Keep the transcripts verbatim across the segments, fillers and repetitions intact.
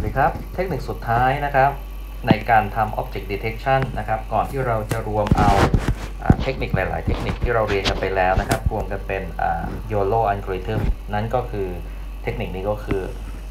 ดีครับเทคนิคสุดท้ายนะครับในการทำ Object Detection นะครับก่อนที่เราจะรวมเอาเทคนิคหลายๆเทคนิคที่เราเรียนกันไปแล้วนะครับรวมกันเป็น โยโล Algorithm นั่นก็คือเทคนิคนี้ก็คือ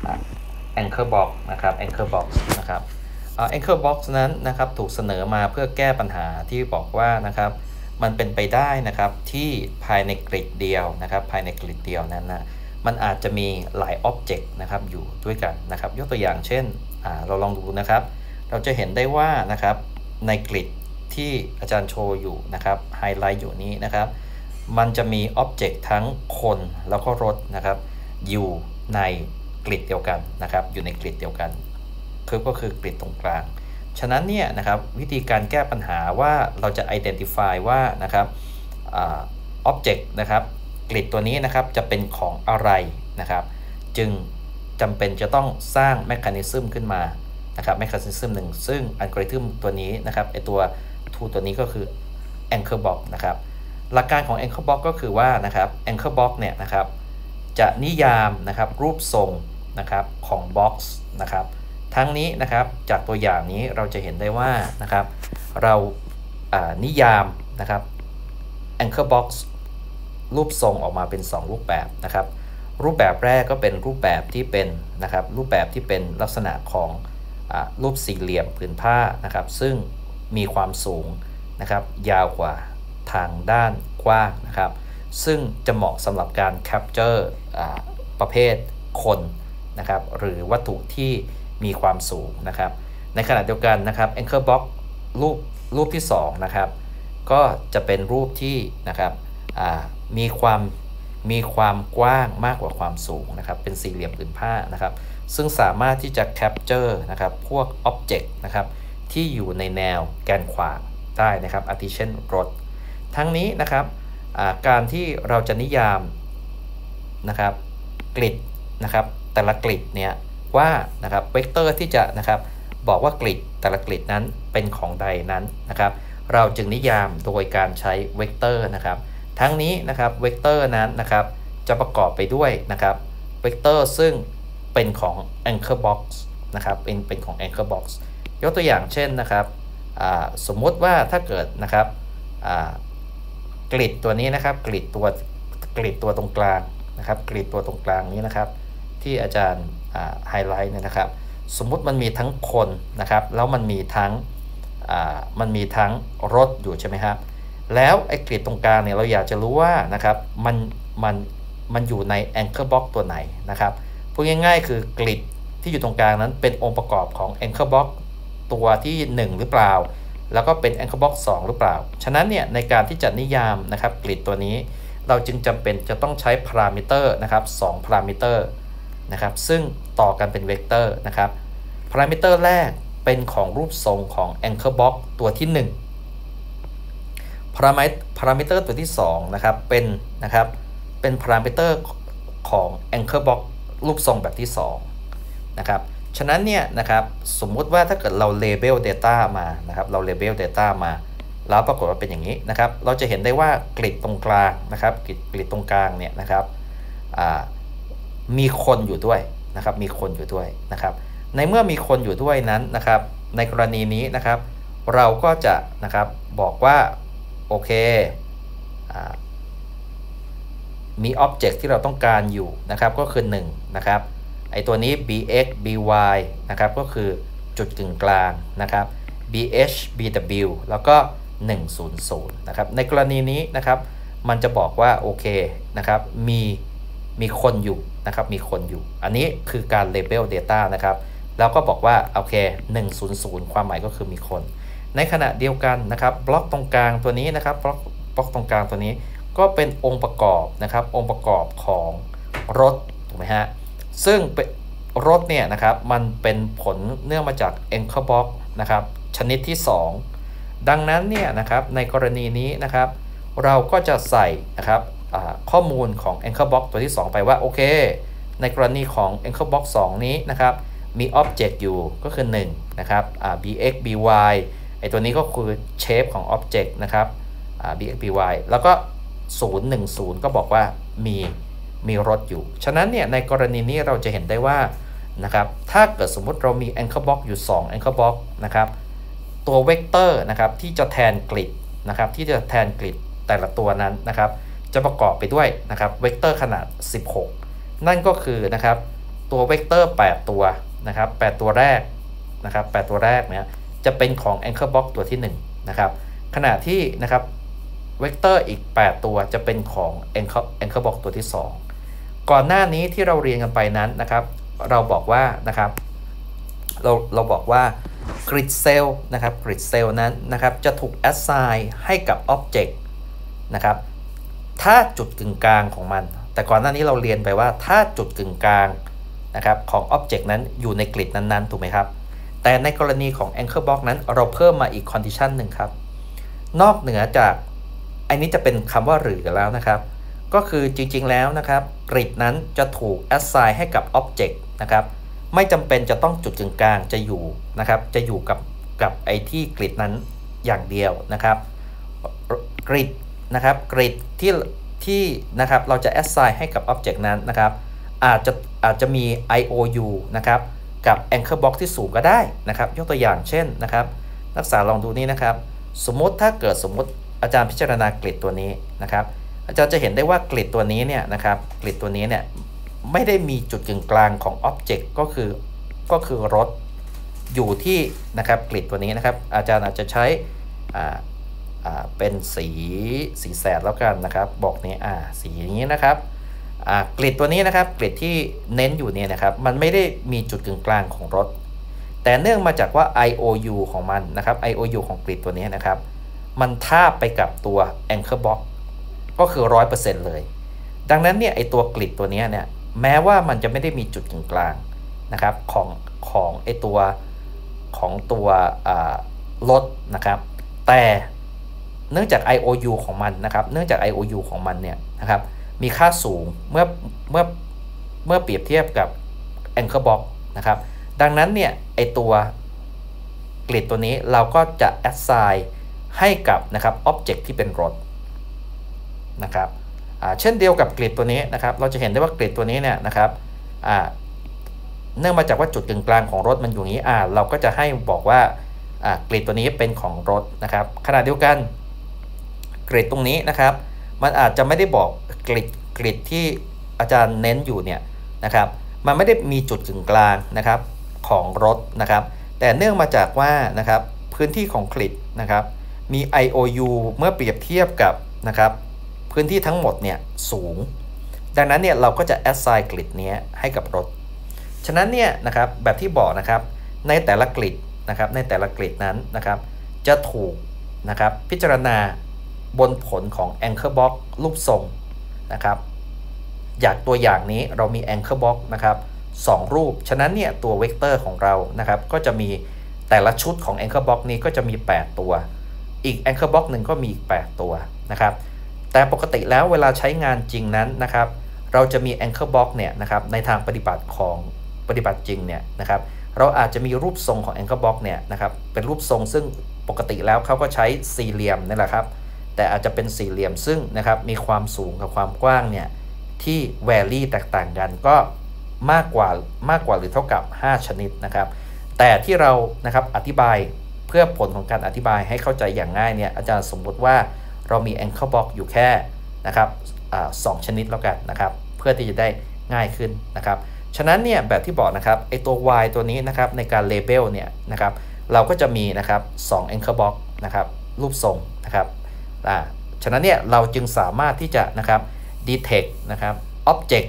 Anchor Box นะครับ Anchor Box นะครับ Anchor Box นั้นนะครับถูกเสนอมาเพื่อแก้ปัญหาที่บอกว่านะครับมันเป็นไปได้นะครับที่ภายในกริดเดียวนะครับภายในกริดเดียวนั้นนะมันอาจจะมีหลาย Object นะครับอยู่ด้วยกันนะครับยกตัวอย่างเช่นเราลองดูนะครับเราจะเห็นได้ว่านะครับในกริดที่อาจารย์โชว์อยู่นะครับไฮไลท์อยู่นี้นะครับมันจะมี Object ทั้งคนแล้วก็รถนะครับอยู่ในกริดเดียวกันนะครับอยู่ในกริดเดียวกันคือก็คือกริดตรงกลางฉะนั้นเนี่ยนะครับวิธีการแก้ปัญหาว่าเราจะ identify ว่านะครับอ่า Object นะครับกริดตัวนี้นะครับจะเป็นของอะไรนะครับจึงจำเป็นจะต้องสร้างแมคานิซึมขึ้นมานะครับแมคานิซึมหนึ่งซึ่งอัลกอริทึมตัวนี้นะครับไอตัว tool ตัวนี้ก็คือ Anchor Box นะครับหลักการของ Anchor Box ก็คือว่านะครับ Anchor Box เนี่ยนะครับจะนิยามนะครับรูปทรงนะครับของ Box นะครับทั้งนี้นะครับจากตัวอย่างนี้เราจะเห็นได้ว่านะครับเรานิยามนะครับ Anchor Box รูปทรงออกมาเป็นสองรูปแบบนะครับรูปแบบแรกก็เป็นรูปแบบที่เป็นนะครับรูปแบบที่เป็นลักษณะของอรูปสี่เหลี่ยมผืนผ้านะครับซึ่งมีความสูงนะครับยาวกว่าทางด้านกว้างนะครับซึ่งจะเหมาะสำหรับการ capture ประเภทคนนะครับหรือวัตถุที่มีความสูงนะครับในขณะเดียวกันนะครับ Anchor Box รูปรูปที่สองนะครับก็จะเป็นรูปที่นะครับมีความมีความกว้างมากกว่าความสูงนะครับเป็นสี่เหลี่ยมผืนผ้านะครับซึ่งสามารถที่จะ capture นะครับพวก object นะครับที่อยู่ในแนวแกนขวางได้นะครับอาทิเช่นรถทั้งนี้นะครับการที่เราจะนิยามนะครับกริดนะครับแต่ละกริดเนี่ยว่านะครับเวกเตอร์ที่จะนะครับบอกว่ากริดแต่ละกริดนั้นเป็นของใดนั้นนะครับเราจึงนิยามโดยการใช้เวกเตอร์นะครับทั้งนี้นะครับเวกเตอร์นั้นนะครับจะประกอบไปด้วยนะครับเวกเตอร์ซึ่งเป็นของ Anchor Box นะครับเป็นเป็นของ Anchor Box ยกตัวอย่างเช่นนะครับสมมุติว่าถ้าเกิดนะครับกริดตัวนี้นะครับกริดตัวกริดตัวตรงกลางนะครับกริดตัวตรงกลางนี้นะครับที่อาจารย์ไฮไลท์เนี่ยนะครับสมมุติมันมีทั้งคนนะครับแล้วมันมีทั้งมันมีทั้งรถอยู่ใช่ไหมครับแล้วไอ้กริดตรงกลางเนี่ยเราอยากจะรู้ว่านะครับมันมันมันอยู่ใน Anchor Box ตัวไหนนะครับพูดง่ายๆคือกริดที่อยู่ตรงกลางนั้นเป็นองค์ประกอบของ Anchor Box ตัวที่หนึ่งหรือเปล่าแล้วก็เป็น Anchor Box สองหรือเปล่าฉะนั้นเนี่ยในการที่จะนิยามนะครับกริดตัวนี้เราจึงจำเป็นจะต้องใช้พารามิเตอร์นะครับสองพารามิเตอร์นะครับซึ่งต่อกันเป็นเวกเตอร์นะครับพารามิเตอร์แรกเป็นของรูปทรงของ Anchor Box ตัวที่หนึ่งพารามิพารามิเตอร์ตัวที่สองนะครับเป็นนะครับเป็นพารามิเตอร์ของ Anchor Box รูปทรงแบบที่สองนะครับฉะนั้นเนี่ยนะครับสมมุติว่าถ้าเกิดเรา label data มานะครับเรา label data มาแล้วปรากฏว่าเป็นอย่างนี้นะครับเราจะเห็นได้ว่ากริดตรงกลางนะครับกริดกริดตรงกลางเนี่ยนะครับมีคนอยู่ด้วยนะครับมีคนอยู่ด้วยนะครับในเมื่อมีคนอยู่ด้วยนั้นนะครับในกรณีนี้นะครับเราก็จะนะครับบอกว่าโอเคมี Object ที่เราต้องการอยู่นะครับก็คือหนึ่งนะครับไอตัวนี้ bx by นะครับก็คือจุดกึ่งกลางนะครับ bh bw แล้วก็หนึ่งศูนย์ศูนย์นะครับในกรณีนี้นะครับมันจะบอกว่าโอเคนะครับมีมีคนอยู่นะครับมีคนอยู่อันนี้คือการ label data นะครับแล้วก็บอกว่าโอเคหนึ่งศูนย์ศูนย์ความหมายก็คือมีคนในขณะเดียวกันนะครับบล็อกตรงกลางตัวนี้นะครับบล็อกบล็อกตรงกลางตัวนี้ก็เป็นองค์ประกอบนะครับองค์ประกอบของรถถูกไหมฮะซึ่งรถเนี่ยนะครับมันเป็นผลเนื่องมาจาก Anchor Box นะครับชนิดที่สองดังนั้นเนี่ยนะครับในกรณีนี้นะครับเราก็จะใส่นะครับข้อมูลของ Anchor Box ตัวที่สองไปว่าโอเคในกรณีของ Anchor Box สองนี้นะครับมี Object อยู่ก็คือหนึ่งนะครับ bx by ไอตัวนี้ก็คือ shape ของ Object นะครับ bx by แล้วก็ศูนย์ หนึ่ง ศูนย์ก็บอกว่ามีมีรถอยู่ฉะนั้นเนี่ยในกรณีนี้เราจะเห็นได้ว่านะครับถ้าเกิดสมมุติเรามี anchor box อยู่สอง anchor box นะครับตัวเวกเตอร์นะครับที่จะแทนกริดนะครับที่จะแทนกริดแต่ละตัวนั้นนะครับจะประกอบไปด้วยนะครับเวกเตอร์ขนาดสิบหกนั่นก็คือนะครับตัวเวกเตอร์แปดตัวนะครับแปดตัวแรกนะครับแปดตัวแรกเนี่ยจะเป็นของ anchor box ตัวที่หนึ่งนะครับขณะที่นะครับเวกเตอร์อีกแปดตัวจะเป็นของ anchor anchor box ตัวที่สองก่อนหน้านี้ที่เราเรียนกันไปนั้นนะครับเราบอกว่านะครับเราเราบอกว่า grid cell นะครับ grid cell นั้นนะครับจะถูก assign ให้กับ object นะครับถ้าจุดกึ่งกลางของมันแต่ก่อนหน้านี้เราเรียนไปว่าถ้าจุดกึ่งกลางนะครับของ object นั้นอยู่ใน grid นั้นๆถูกไหมครับแต่ในกรณีของ anchor box นั้นเราเพิ่มมาอีก condition หนึ่งครับนอกเหนือจากอันนี้จะเป็นคำว่าหรือกันแล้วนะครับก็คือจริงๆแล้วนะครับกริดนั้นจะถูก assign ให้กับ object นะครับไม่จำเป็นจะต้องจุดกึ่งกลางจะอยู่นะครับจะอยู่กับกับไอ้ที่กริดนั้นอย่างเดียวนะครับกริดนะครับกริดที่ที่นะครับเราจะ assign ให้กับ object นั้นนะครับอาจจะอาจจะมี ไอ โอ ยู นะครับกับ anchor box ที่สูงก็ได้นะครับยกตัวอย่างเช่นนะครับนักศึกษาลองดูนี่นะครับสมมติถ้าเกิดสมมติอาจารย์พิจารณากริดตัวนี้นะครับอาจารย์จะเห็นได้ว่ากริดตัวนี้เนี่ยนะครับกริดตัวนี้เนี่ยไม่ได้มีจุดกึ่งกลางของ Object ก็คือก็คือรถอยู่ที่นะครับกริดตัวนี้นะครับอาจารย์อาจจะใช้อ่าอ่าเป็นสีสีแสดแล้วกันนะครับบอกนี้อ่าสีอย่างนี้นะครับอ่ากริดตัวนี้นะครับกริดที่เน้นอยู่เนี่ยนะครับมันไม่ได้มีจุดกึ่งกลางของรถแต่เนื่องมาจากว่า ไอ โอ ยู ของมันนะครับ ไอ โอ ยู ของกริดตัวนี้นะครับมันทาบไปกับตัว anchor box ก็คือ ร้อยเปอร์เซ็นต์ เลยดังนั้นเนี่ยไอตัวกริดตัวนี้เนี่ยแม้ว่ามันจะไม่ได้มีจุดกึ่งกลางนะครับของของไอตัวของตัวรถนะครับแต่เนื่องจาก ไอ โอ ยู ของมันนะครับเนื่องจาก ไอ โอ ยู ของมันเนี่ยนะครับมีค่าสูงเมื่อเมื่อเมื่อเปรียบเทียบกับ anchor box นะครับดังนั้นเนี่ยไอตัวกริดตัวนี้เราก็จะ assign ให้กับนะครับ object ที่เป็นรถนะครับเช่นเดียวกับกริดตัวนี้นะครับเราจะเห็นได้ว่ากริดตัวนี้เนี่ยนะครับเนื่องมาจากว่าจุดกึ่งกลางของรถมันอยู่อย่างนี้อ่าเราก็จะให้บอกว่ากริดตัวนี้เป็นของรถนะครับขณะเดียวกันกริดตรงนี้นะครับมันอาจจะไม่ได้บอกกริดกริดที่อาจารย์เน้นอยู่เนี่ยนะครับมันไม่ได้มีจุดกึ่งกลางนะครับของรถนะครับแต่เนื่องมาจากว่านะครับพื้นที่ของกริดนะครับมี ไอ โอ ยู เมื่อเปรียบเทียบกับนะครับพื้นที่ทั้งหมดเนี่ยสูงดังนั้นเนี่ยเราก็จะ assign กริดนี้ให้กับรถฉะนั้นเนี่ยนะครับแบบที่บอกนะครับในแต่ละกริดนะครับในแต่ละกริดนั้นนะครับจะถูกนะครับพิจารณาบนผลของ anchor box รูปทรงนะครับจากตัวอย่างนี้เรามี anchor box นะครับสองรูปฉะนั้นเนี่ยตัวเวกเตอร์ของเรานะครับก็จะมีแต่ละชุดของ anchor box นี้ก็จะมีแปดตัวอีก anchor box หนึ่งก็มีอีกแปดตัวนะครับแต่ปกติแล้วเวลาใช้งานจริงนั้นนะครับเราจะมี anchor box เนี่ยนะครับในทางปฏิบัติของปฏิบัติจริงเนี่ยนะครับเราอาจจะมีรูปทรงของ anchor box เนี่ยนะครับเป็นรูปทรงซึ่งปกติแล้วเขาก็ใช้สี่เหลี่ยมนี่แหละครับแต่อาจจะเป็นสี่เหลี่ยมซึ่งนะครับมีความสูงกับความกว้างเนี่ยที่แวรี่แตกต่างกันก็มากกว่ามากกว่าหรือเท่ากับห้าชนิดนะครับแต่ที่เรานะครับอธิบายเพื่อผลของการอธิบายให้เข้าใจอย่างง่ายเนี่ยอาจารย์สมมติว่าเรามี anchor box อยู่แค่นะครับสองชนิดแล้วกันนะครับเพื่อที่จะได้ง่ายขึ้นนะครับฉะนั้นเนี่ยแบบที่บอกนะครับไอตัว y ตัวนี้นะครับในการ label เนี่ยนะครับเราก็จะมีนะครับสอง anchor box นะครับรูปทรงนะครับอ่าฉะนั้นเนี่ยเราจึงสามารถที่จะนะครับ detect นะครับ object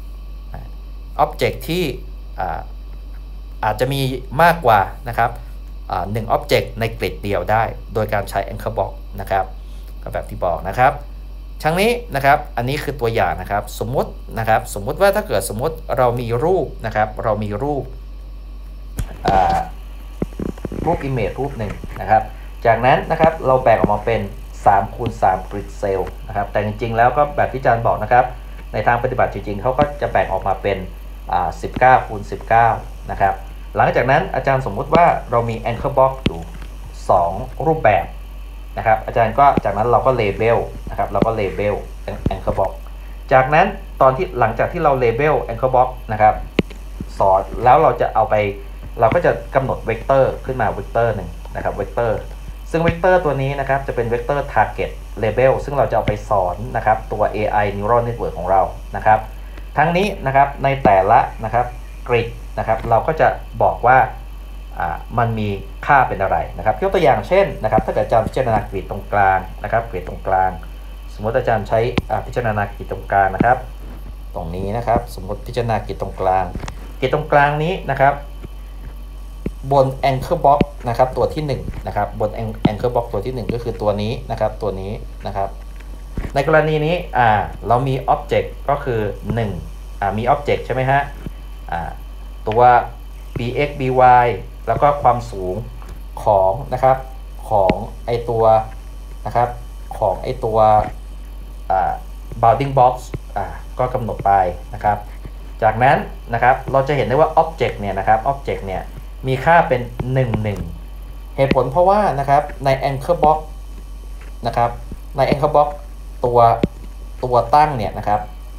object ที่อ่าอาจจะมีมากกว่านะครับหนึ่ง object ในกริดเดียวได้โดยการใช้ anchor box นะครับก็แบบที่บอกนะครับทั้งนี้นะครับอันนี้คือตัวอย่างนะครับสมมุตินะครับสมมุติว่าถ้าเกิดสมมุติเรามีรูปนะครับเรามีรูปรูป image รูปหนึ่งนะครับจากนั้นนะครับเราแบ่งออกมาเป็นสามคูณสามกริดเซลล์นะครับแต่จริงๆแล้วก็แบบที่อาจารย์บอกนะครับในทางปฏิบัติจริงๆเขาก็จะแบ่งออกมาเป็นสิบเก้าคูณสิบเก้านะครับหลังจากนั้นอาจารย์สมมุติว่าเรามี anchor box อยู่สองรูปแบบนะครับอาจารย์ก็จากนั้นเราก็เลเบลนะครับเราก็เลเบล anchor box จากนั้นตอนที่หลังจากที่เราเลเบล anchor box นะครับสอนแล้วเราจะเอาไปเราก็จะกำหนดเวกเตอร์ขึ้นมาเวกเตอร์หนึ่งนะครับเวกเตอร์ซึ่งเวกเตอร์ตัวนี้นะครับจะเป็นเวกเตอร์ target label ซึ่งเราจะเอาไปสอนนะครับตัว เอ ไอ neural network ของเรานะครับทั้งนี้นะครับในแต่ละนะครับกริดนะครับเราก็จะบอกว่าอ่ามันมีค่าเป็นอะไรนะครับยกตัวอย่างเช่นนะครับถ้าเกิดอาจารย์พิจารณากริดตรงกลางนะครับกริดตรงกลางสมมติอาจารย์ใช้พิจารณากริดตรงกลางนะครับตรงนี้นะครับสมมติพิจารณากริดตรงกลางกริดตรงกลางนี้นะครับบน anchor box นะครับตัวที่หนึ่งนะครับบน anchor box ตัวที่หนึ่งก็คือตัวนี้นะครับตัวนี้นะครับในกรณีนี้อ่าเรามี object ก็คือหนึ่งอ่ามี object ใช่ไหมฮะอ่าตัว bx by แล้วก็ความสูงของนะครับของไอตัวนะครับของไอตัวอ่า bounding box อ่าก็กำหนดไปนะครับจากนั้นนะครับเราจะเห็นได้ว่า object เนี่ยนะครับ object เนี่ยมีค่าเป็นหนึ่ง หนึ่งเหตุผลเพราะว่านะครับใน anchor box นะครับใน anchor box ตัวตัวตั้งเนี่ยนะครับ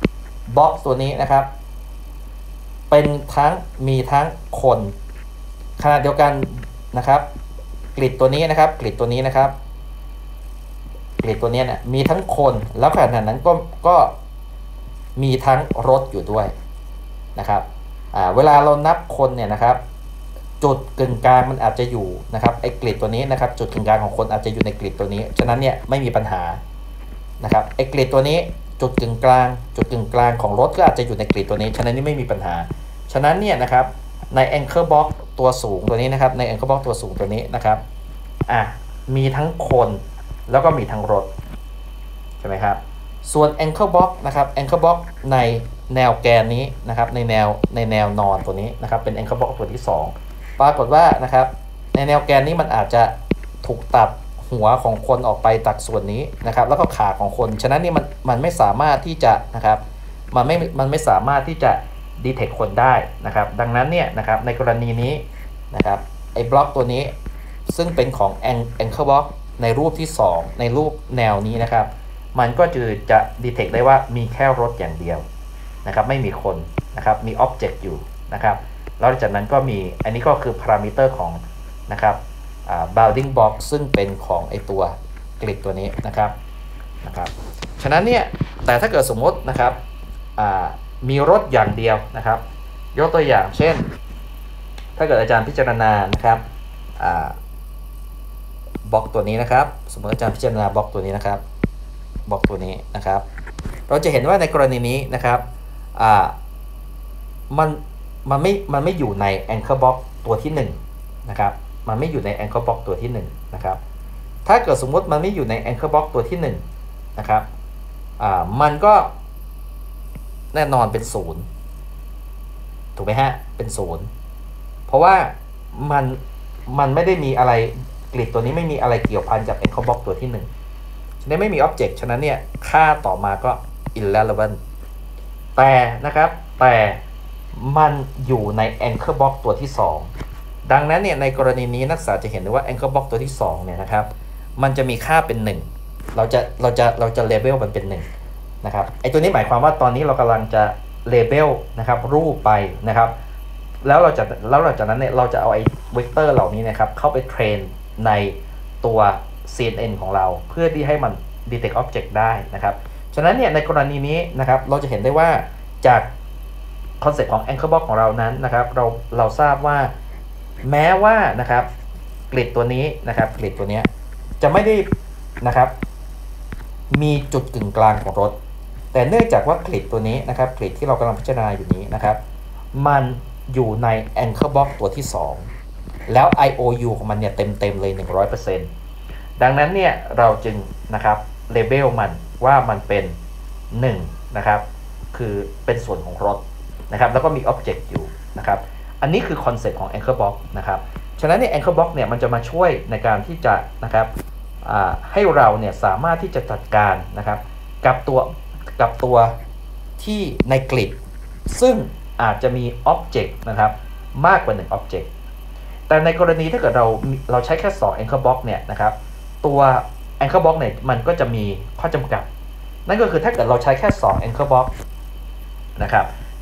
box ตัวนี้นะครับเป็นทั้งมีทั้งคนขณะเดียวกันนะครับกริดตัวนี้นะครับกริดตัวนี้นะครับกริดตัวนี้เนี่ยมีทั้งคนแล้วขณะนั้นก็ก็มีทั้งรถอยู่ด้วยนะครับอ่าเวลาเรานับคนเนี่ยนะครับจุดกึ่งกลางมันอาจจะอยู่นะครับไอ้กริดตัวนี้นะครับจุดกึ่งกลางของคนอาจจะอยู่ในกริดตัวนี้ฉะนั้นเนี่ยไม่มีปัญหานะครับไอ้กริดตัวนี้จุดกึ่งกลางจุดกึ่งกลางของรถก็อาจจะอยู่ในกริดตัวนี้ฉะนั้นนี่ไม่มีปัญหาฉะนั้นเนี่ยนะครับใน anchor box ตัวสูงตัวนี้นะครับใน anchor box ตัวสูงตัวนี้นะครับอ่ะมีทั้งคนแล้วก็มีทั้งรถใช่ไหมครับส่วน anchor box นะครับ anchor box ในแนวแกนนี้นะครับในแนวในแนวนอนตัวนี้นะครับเป็น anchor box ตัวที่สองปรากฏว่านะครับในแนวแกนนี้มันอาจจะถูกตัดหัวของคนออกไปตัดส่วนนี้นะครับแล้วก็ขาของคนฉะนั้นนี่มันมันไม่สามารถที่จะนะครับมันไม่มันไม่สามารถที่จะดีเทคคนได้นะครับดังนั้นเนี่ยนะครับในกรณีนี้นะครับไอ้บล็อกตัวนี้ซึ่งเป็นของ anchor box ในรูปที่สองในรูปแนวนี้นะครับมันก็จะจะดีเทคได้ว่ามีแค่รถอย่างเดียวนะครับไม่มีคนนะครับมี object อยู่นะครับแล้วจากนั้นก็มีอันนี้ก็คือพารามิเตอร์ของนะครับอ่า bounding box ซึ่งเป็นของไอตัวกริดตัวนี้นะครับนะครับฉะนั้นเนี่ยแต่ถ้าเกิดสมมตินะครับอ่ามีรถอย่างเดียวนะครับยกตัวอย่างเช่นถ้าเกิดอาจารย์พิจารณานะครับอ่าบล็อกตัวนี้นะครับสมมติอาจารย์พิจารณาบล็อกตัวนี้นะครับบล็อกตัวนี้นะครับเราจะเห็นว่าในกรณีนี้นะครับอ่ามันมันไม่มันไม่อยู่ใน anchor box ตัวที่หนึ่งนะครับมันไม่อยู่ใน anchor box ตัวที่หนึ่งนะครับถ้าเกิดสมมติมันไม่อยู่ใน anchor box ตัวที่หนึ่งนะครับอ่ามันก็แน่นอนเป็นศูนย์ถูกไหมฮะเป็นศูนย์เพราะว่ามันมันไม่ได้มีอะไรกริดตัวนี้ไม่มีอะไรเกี่ยวพันกับ anchor box ตัวที่หนึ่งฉะนั้นไม่มี object ฉะนั้นเนี่ยค่าต่อมาก็ irrelevant แต่นะครับแต่มันอยู่ใน anchor box ตัวที่สองดังนั้นเนี่ยในกรณีนี้นักศึกษาจะเห็นได้ว่า anchor box ตัวที่สองเนี่ยนะครับมันจะมีค่าเป็นหนึ่งเราจะเราจะเราจะ label มันเป็นหนึ่งนะครับไอตัวนี้หมายความว่าตอนนี้เรากำลังจะ label นะครับรูปไปนะครับแล้วเราจะแล้วหลังจากนั้นเนี่ยเราจะเอาไอเวกเตอร์เหล่านี้นะครับเข้าไปเทรนในตัว ซี เอ็น เอ็น ของเราเพื่อที่ให้มัน detect object ได้นะครับฉะนั้นเนี่ยในกรณีนี้นะครับเราจะเห็นได้ว่าจากคอนเซ็ปต์ของ anchor box ของเรานั้นนะครับเราเราทราบว่าแม้ว่านะครับกริดตัวนี้นะครับกริดตัวนี้จะไม่ได้นะครับมีจุดกึ่งกลางของรถแต่เนื่องจากว่ากริดตัวนี้นะครับกริดที่เรากำลังพิจารณาอยู่นี้นะครับมันอยู่ใน anchor box ตัวที่สองแล้ว ไอ โอ ยู ของมันเนี่ยเต็มๆเลย หนึ่งร้อยเปอร์เซ็นต์ ดังนั้นเนี่ยเราจึงนะครับ label มันว่ามันเป็นหนึ่งนะครับคือเป็นส่วนของรถนะครับแล้วก็มี object อยู่นะครับอันนี้คือคอนเซ็ปต์ของ anchor box นะครับฉะนั้นเนี่ย anchor box เนี่ยมันจะมาช่วยในการที่จะนะครับให้เราเนี่ยสามารถที่จะจัดการนะครับกับตัวกับตัวที่ในกริดซึ่งอาจจะมี object นะครับมากกว่าหนึ่ง object แต่ในกรณีถ้าเกิดเราเราใช้แค่สอง anchor box เนี่ยนะครับตัว anchor box เนี่ยมันก็จะมีข้อจำกัดนั่นก็คือถ้าเกิดเราใช้แค่สอง anchor box นะครับ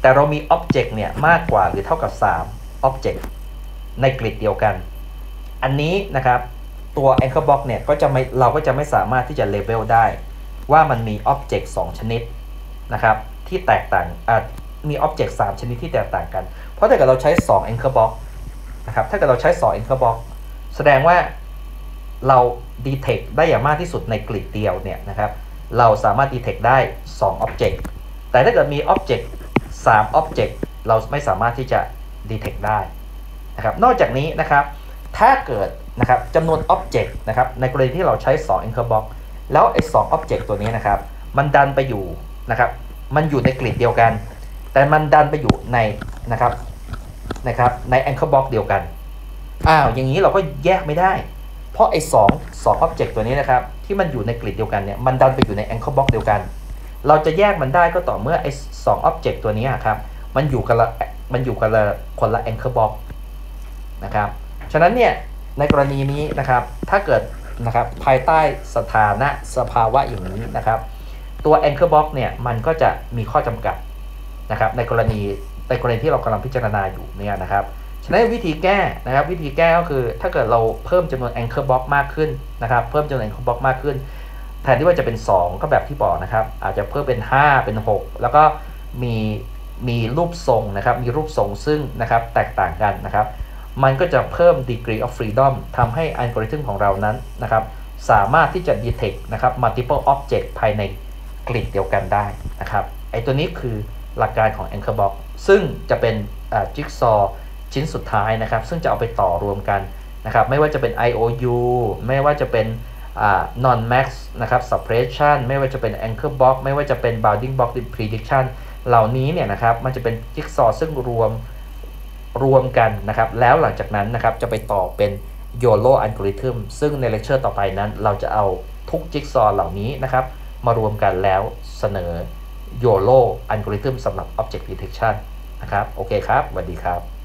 แต่เรามี Object เนี่ยมากกว่าหรือเท่ากับสาม Object ในกริดเดียวกันอันนี้นะครับตัว Anchor Box เนี่ยก็จะไม่เราก็จะไม่สามารถที่จะ Label ได้ว่ามันมี Object สองชนิดนะครับที่แตกต่างอ่ะมี Object สามชนิดที่แตกต่างกันเพราะถ้าเกิดเราใช้สอง Anchor Box นะครับถ้าเกิดเราใช้สอง Anchor Box แสดงว่าเรา detect ได้อย่างมากที่สุดในกริดเดียวเนี่ยนะครับเราสามารถ detect ได้สอง Object แต่ถ้าเกิดมี Object สาม Object เราไม่สามารถที่จะ detect ได้นะครับนอกจากนี้นะครับถ้าเกิดนะครับจำนวน Object นะครับในกรณีที่เราใช้สอง Anchor Box แล้วไอ้สอง Object ตัวนี้นะครับมันดันไปอยู่นะครับมันอยู่ในกริดเดียวกันแต่มันดันไปอยู่ในนะครับนะครับใน Anchor Box เดียวกันอ้าวอย่างนี้เราก็แยกไม่ได้เพราะไอ้สองสอง Object ตัวนี้นะครับที่มันอยู่ในกริดเดียวกันเนี่ยมันดันไปอยู่ใน Anchor Box เดียวกันเราจะแยกมันได้ก็ต่อเมื่อไอ้สอง Object ตัวนี้ครับมันอยู่กันละมันอยู่กันละคนละ Anchor Box นะครับฉะนั้นเนี่ยในกรณีนี้นะครับถ้าเกิดนะครับภายใต้สถานะสภาวะอย่างนี้นะครับตัว Anchor Box เนี่ยมันก็จะมีข้อจำกัดนะครับในกรณีในกรณีที่เรากำลังพิจารณาอยู่เนี่ยนะครับฉะนั้นวิธีแก้นะครับวิธีแก้ก็คือถ้าเกิดเราเพิ่มจำนวน Anchor Box มากขึ้นนะครับเพิ่มจำนวน Anchor Box มากขึ้นแทนที่ว่าจะเป็นสองก็แบบที่บอกนะครับอาจจะเพิ่มเป็นห้าเป็นหกแล้วก็มีมีรูปทรงนะครับมีรูปทรงซึ่งนะครับแตกต่างกันนะครับมันก็จะเพิ่ม degree of freedom ทำให้อัลกอริทึมของเรานั้นนะครับสามารถที่จะ detect นะครับ multiple object ภายในกริดเดียวกันได้นะครับไอตัวนี้คือหลักการของ Anchor Box ซึ่งจะเป็นจิ๊กซอว์ชิ้นสุดท้ายนะครับซึ่งจะเอาไปต่อรวมกันนะครับไม่ว่าจะเป็น ไอ โอ ยู ไม่ว่าจะเป็น non max นะครับ suppression ไม่ว่าจะเป็น Anchor Box ไม่ว่าจะเป็น bounding box prediction เหล่านี้เนี่ยนะครับมันจะเป็นจิ๊กซอว์ซึ่งรวมรวมกันนะครับแล้วหลังจากนั้นนะครับจะไปต่อเป็น โยโล algorithm ซึ่งในเลคเชอร์ต่อไปนั้นเราจะเอาทุกจิ๊กซอว์เหล่านี้นะครับมารวมกันแล้วเสนอ โยโล algorithm สำหรับ object detection นะครับโอเคครับสวัสดีครับ